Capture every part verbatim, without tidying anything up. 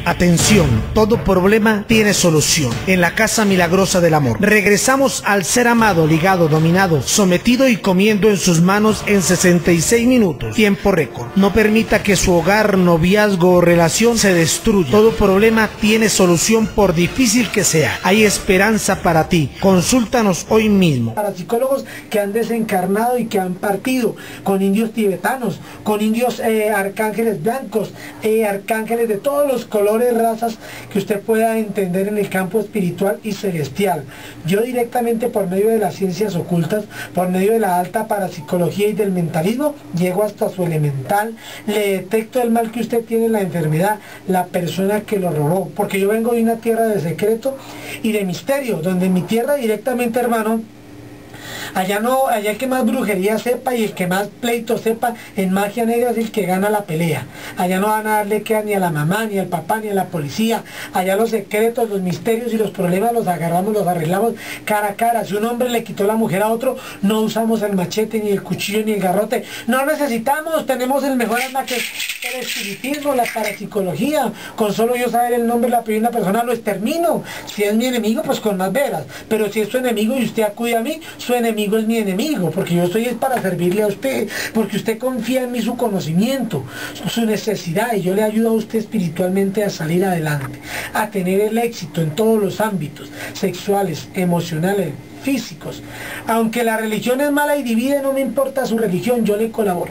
Atención, todo problema tiene solución. En la Casa Milagrosa del Amor. Regresamos al ser amado, ligado, dominado, sometido y comiendo en sus manos en sesenta y seis minutos. Tiempo récord. No permita que su hogar, noviazgo o relación se destruya. Todo problema tiene solución por difícil que sea. Hay esperanza para ti. Consúltanos hoy mismo. Para psicólogos que han desencarnado y que han partido con indios tibetanos, con indios eh, arcángeles blancos, eh, arcángeles de todos los colores, razas que usted pueda entender en el campo espiritual y celestial. Yo directamente por medio de las ciencias ocultas, por medio de la alta parapsicología y del mentalismo, llego hasta su elemental, le detecto el mal que usted tiene, la enfermedad, la persona que lo robó, porque yo vengo de una tierra de secreto y de misterio, donde en mi tierra directamente, hermano, allá no, allá el que más brujería sepa y el que más pleito sepa en magia negra es el que gana la pelea. Allá no van a darle queda ni a la mamá, ni al papá, ni a la policía. Allá los secretos, los misterios y los problemas los agarramos, los arreglamos cara a cara. Si un hombre le quitó la mujer a otro, no usamos el machete, ni el cuchillo, ni el garrote. No necesitamos, tenemos el mejor arma que el espiritismo, la parapsicología. Con solo yo saber el nombre, la apellido de una persona, lo extermino. Si es mi enemigo, pues con más veras. Pero si es su enemigo y usted acude a mí, su enemigo es mi enemigo, porque yo estoy es para servirle a usted, porque usted confía en mí su conocimiento, su necesidad, y yo le ayudo a usted espiritualmente a salir adelante, a tener el éxito en todos los ámbitos, sexuales, emocionales, físicos. Aunque la religión es mala y divide, no me importa su religión, yo le colaboro.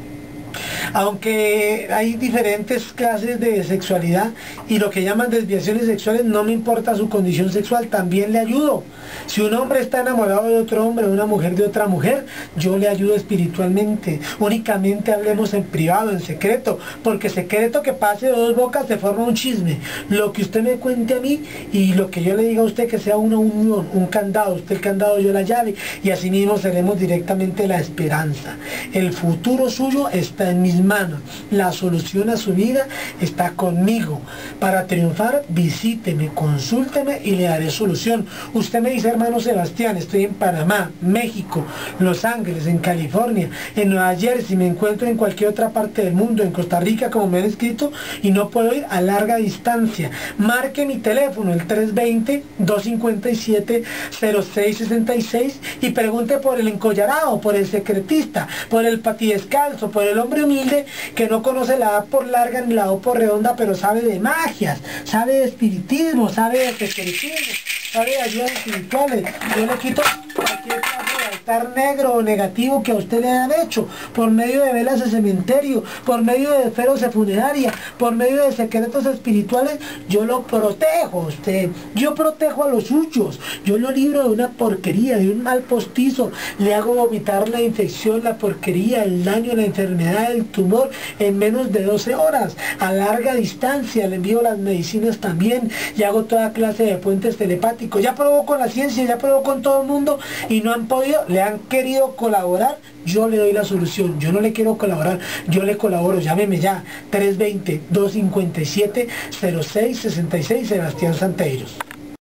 Aunque hay diferentes clases de sexualidad y lo que llaman desviaciones sexuales, no me importa su condición sexual, también le ayudo. Si un hombre está enamorado de otro hombre, una mujer de otra mujer, yo le ayudo espiritualmente. Únicamente hablemos en privado, en secreto, porque secreto que pase de dos bocas se forma un chisme. Lo que usted me cuente a mí y lo que yo le diga a usted que sea una unión, un candado, usted el candado, yo la llave, y así mismo seremos directamente la esperanza. El futuro suyo está en mis manos, la solución a su vida está conmigo. Para triunfar, visíteme, consúlteme y le daré solución. Usted me dice, hermano Sebastián, estoy en Panamá, México, Los Ángeles, en California, en Nueva Jersey, me encuentro en cualquier otra parte del mundo, en Costa Rica, como me han escrito, y no puedo ir a larga distancia. Marque mi teléfono, el tres veinte, dos cincuenta y siete, cero seis sesenta y seis, y pregunte por el encollarado, por el secretista, por el patidescalzo, por el hombre humilde que no conoce la A por larga ni la O por redonda, pero sabe de magias, sabe de espiritismo, sabe de secretismo, sabe de ayudas espirituales. Yo le quito cualquier clase de altar negro o negativo que a usted le han hecho, por medio de velas de cementerio, por medio de esferos de funeraria, por medio de secretos espirituales. Yo lo protejo a usted, yo protejo a los suyos, yo lo libro de una porquería, de un mal postizo, le hago vomitar la infección, la porquería, el daño, la enfermedad, el tumor en menos de doce horas, a larga distancia. Le envío las medicinas también y hago toda clase de puentes telepáticos. Ya probó con la ciencia, ya probó con todo el mundo y no han podido, le han querido colaborar, yo le doy la solución. Yo no le quiero colaborar, yo le colaboro. Llámeme ya, tres veinte, dos cincuenta y siete, cero seis sesenta y seis, Sebastián Santeiros.